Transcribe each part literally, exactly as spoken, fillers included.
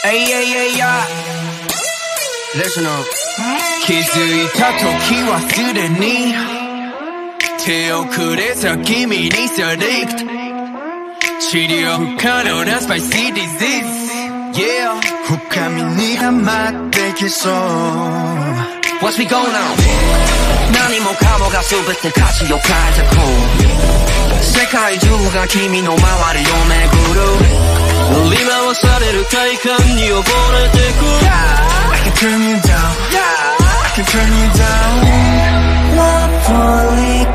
Ay, ay, ay, ay. Listen up. 気づいた時はすでに手遅れさ君にされく治療不可能なスパイシーディジーズ Yeah 深みにはまってきそう What's we going on? 何もかもが全て価値を変えてく世界中が君の周りを巡る振り回される快感に溺れてく I can turn you down I can turn you down Lovely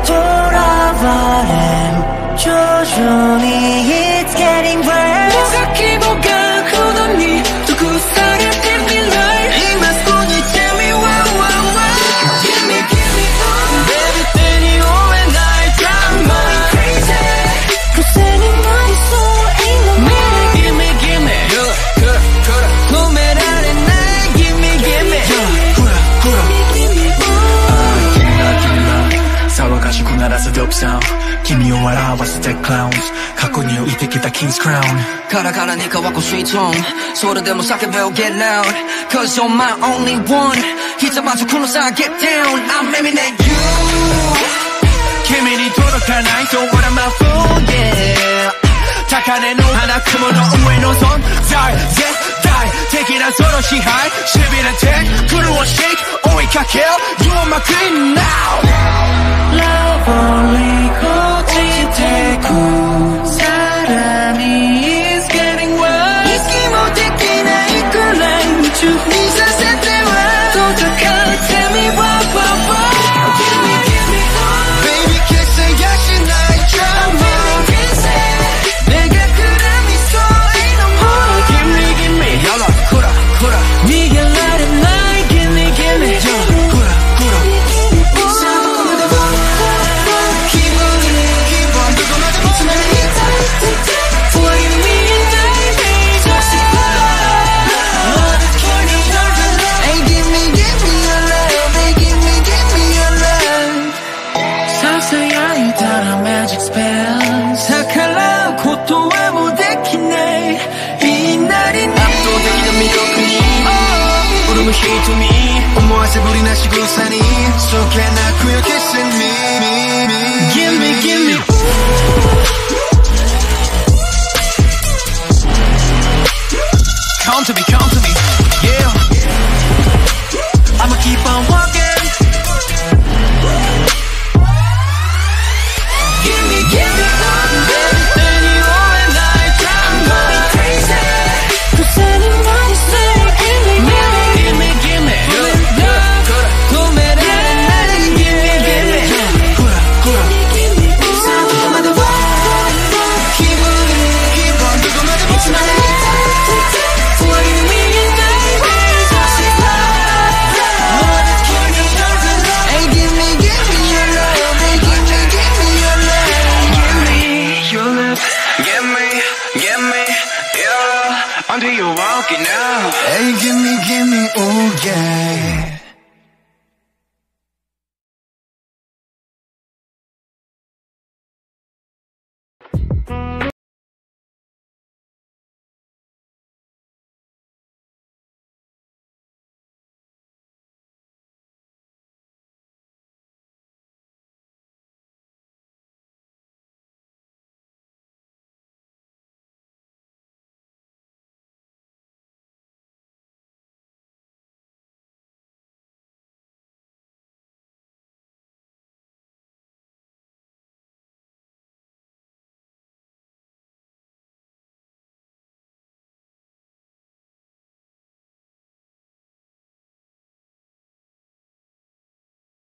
돌아버린 조준이 It's getting worse 뭐가 기보가 굳었니 두고 살을 템이 날 이만 손이 tell me why why why Give me give me oh Baby 때니 오해 나의 drama crazy 그새는 머릿속 ain't no more Give me give me 그래 그래 그래 소매 안에 날 Give me give me 후라 후라 騒がしく鳴らすドープサウンド君を笑わせてクラウンズ過去に置いてきたキングスクラウンカラカラに乾くスイートーンそれでも叫べよ Get loud Cause you're my only one ひざまずくのさ Get down I'm aiming at you 君に届かない So what am I for yeah 高嶺の花雲の上の存在絶対的なその支配しびれて狂わしい追いかける You are my queen now Love only 고치되고 사람이 is getting worse 잊기 못해 기나 이끌 날 미쳐 네 사세 때와 도착한 Tell me why why why Give me give me oh Baby kiss 나의 drama 내가 그런 미소 ain't no more Give me give me 연락 쿠라 쿠라 네가 나를 날 Give me give me 후라 후라 사칼라 고통을 못 느끼네 이 날이 압도적인 미덕이 울음을 hate to me 엄마와서 불이 나시고 사니 So can I feel kissing me, me, me Give me, give me Come to me, come to me Yeah I'ma keep on walking Give me, give me Until you're walking out. Hey, gimme, gimme, oh yeah.